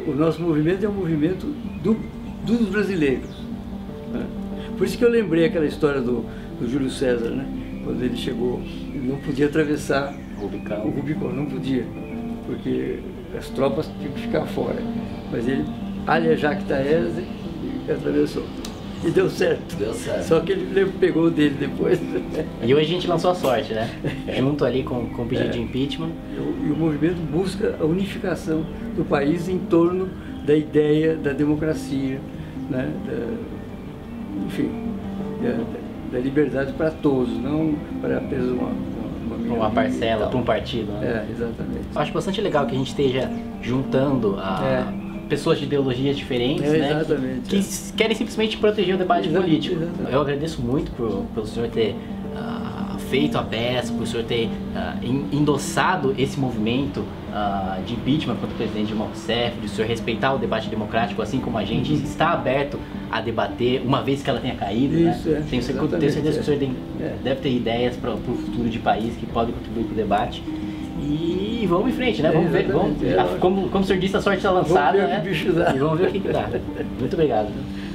o nosso movimento é um movimento dos brasileiros, né? Por isso que eu lembrei aquela história do Júlio César, né? Quando ele chegou, ele não podia atravessar o Rubicon, não podia, porque as tropas tinham que ficar fora. Mas ele, alha jactaese, e atravessou. E deu certo. Deu certo. Só que ele pegou o dele depois. E hoje a gente lançou a sorte, né? Junto ali com o pedido de impeachment. E o movimento busca a unificação do país em torno da ideia da democracia, né? Enfim, da liberdade para todos, não para apenas uma parcela, para um partido, né? Exatamente. Eu acho bastante legal que a gente esteja juntando pessoas de ideologias diferentes, né? Exatamente. Que querem simplesmente proteger o debate político. Exatamente. Eu agradeço muito pelo senhor ter feito a peça, por o senhor ter endossado esse movimento de impeachment contra o presidente Dilma Rousseff, de o senhor respeitar o debate democrático, assim como a gente está aberto a debater, uma vez que ela tenha caído. Isso, né? Tenho certeza que o senhor deve ter ideias para o futuro de país que podem contribuir para o debate. E vamos em frente, né? Vamos ver, como o senhor disse, a sorte está lançada, vamos ver o que bicho dá. E vamos ver o que dá. Muito obrigado.